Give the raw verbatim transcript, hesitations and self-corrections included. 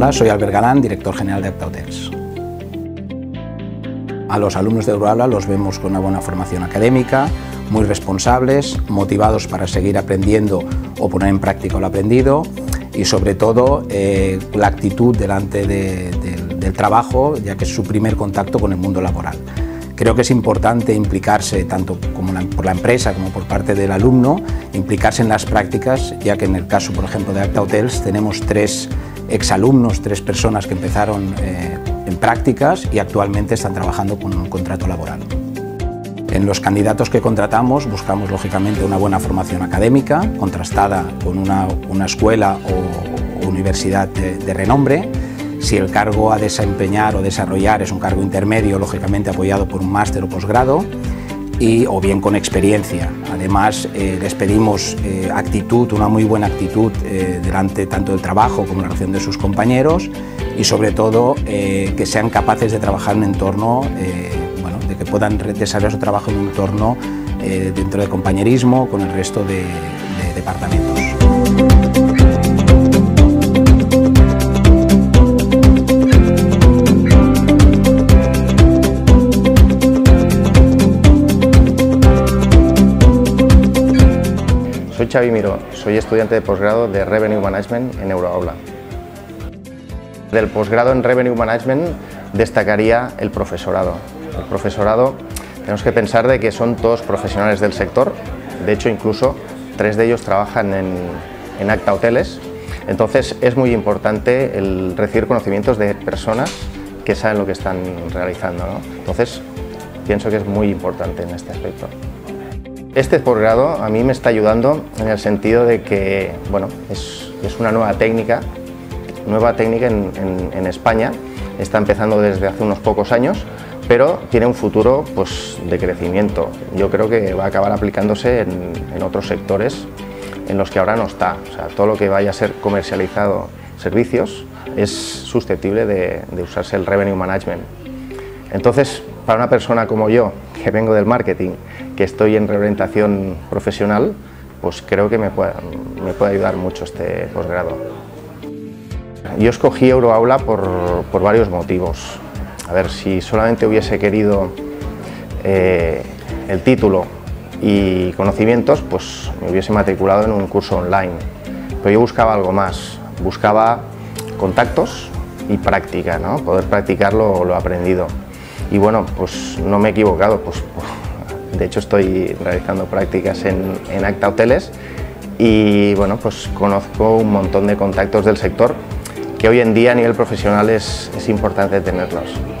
Hola, soy Albert Galán, director general de Acta Hotels. A los alumnos de Euroaula los vemos con una buena formación académica, muy responsables, motivados para seguir aprendiendo o poner en práctica lo aprendido y sobre todo eh, la actitud delante de, de, del trabajo, ya que es su primer contacto con el mundo laboral. Creo que es importante implicarse tanto como la, por la empresa como por parte del alumno, implicarse en las prácticas, ya que en el caso, por ejemplo, de Acta Hotels tenemos tres exalumnos, tres personas que empezaron eh, en prácticas y actualmente están trabajando con un contrato laboral. En los candidatos que contratamos buscamos lógicamente una buena formación académica, contrastada con una, una escuela o universidad de, de renombre. Si el cargo a desempeñar o desarrollar es un cargo intermedio, lógicamente apoyado por un máster o posgrado, y, o bien con experiencia. Además, eh, les pedimos eh, actitud, una muy buena actitud eh, delante tanto del trabajo como la relación de sus compañeros y sobre todo eh, que sean capaces de trabajar en un entorno, eh, bueno, de que puedan desarrollar su trabajo en un entorno eh, dentro de compañerismo con el resto de, de departamentos. Soy Xavi Miró, soy estudiante de posgrado de Revenue Management en Euroaula. Del posgrado en Revenue Management destacaría el profesorado. El profesorado tenemos que pensar de que son todos profesionales del sector, de hecho incluso tres de ellos trabajan en, en Acta Hotels, entonces es muy importante el recibir conocimientos de personas que saben lo que están realizando, ¿no? Entonces pienso que es muy importante en este aspecto. Este posgrado a mí me está ayudando en el sentido de que, bueno, es, es una nueva técnica, nueva técnica en, en, en España, está empezando desde hace unos pocos años, pero tiene un futuro pues, de crecimiento. Yo creo que va a acabar aplicándose en, en otros sectores en los que ahora no está. O sea, todo lo que vaya a ser comercializado, servicios, es susceptible de, de usarse el Revenue Management. Entonces, para una persona como yo, que vengo del marketing, que estoy en reorientación profesional, pues creo que me puede, me puede ayudar mucho este posgrado. Yo escogí Euroaula por, por varios motivos. A ver, si solamente hubiese querido eh, el título y conocimientos, pues me hubiese matriculado en un curso online. Pero yo buscaba algo más, buscaba contactos y práctica, ¿no? Poder practicar lo, lo aprendido. Y bueno, pues no me he equivocado, pues, pues de hecho estoy realizando prácticas en, en Acta Hotels y bueno, pues conozco un montón de contactos del sector que hoy en día a nivel profesional es, es importante tenerlos.